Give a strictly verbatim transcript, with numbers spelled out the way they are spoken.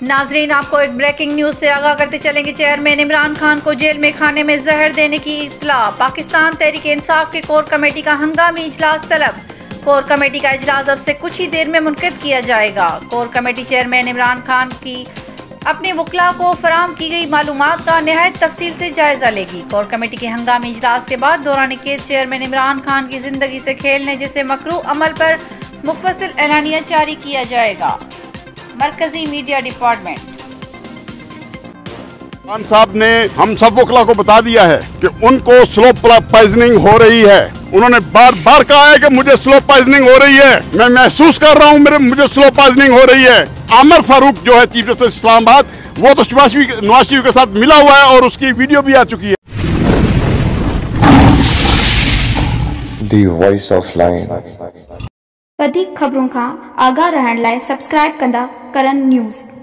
नाजरीन, आपको एक ब्रेकिंग न्यूज से आगाह करते चलेंगे। चेयरमैन इमरान खान को जेल में खाने में जहर देने की इत्तला। पाकिस्तान तहरीक इंसाफ के कोर कमेटी का हंगामी इजलास तलब। कोर कमेटी का इजलास अब से कुछ ही देर में मुनक़िद किया जाएगा। Core committee chairman Imran Khan की अपने वकला को फराहम की गई मालूमात का निहायत तफसील से जायजा लेगी। कोर कमेटी के हंगामी इजलास के बाद दौरान कैद चेयरमैन इमरान खान की जिंदगी से खेलने जैसे मकरूह अमल पर मुफस्सिल एलानिया जारी किया जाएगा। मरकजी मीडिया डिपार्टमेंट खान साहब ने हम सब वकला को बता दिया है कि उनको स्लो पॉइजनिंग हो रही है। उन्होंने बार बार कहा है कि मुझे स्लो पॉइजनिंग हो रही है, मैं महसूस कर रहा हूँ मेरे मुझे स्लो पॉइजनिंग हो रही है। आमिर फारूक जो है चीफ जस्टिस इस्लामाबाद, वो तो नवाज शरीफ के साथ मिला हुआ है और उसकी वीडियो भी आ चुकी है। दी वॉइस ऑफ लाइन वधीक खबरों का आगाह रहण लाइ सब्सक्राइब कंदा करन न्यूज़।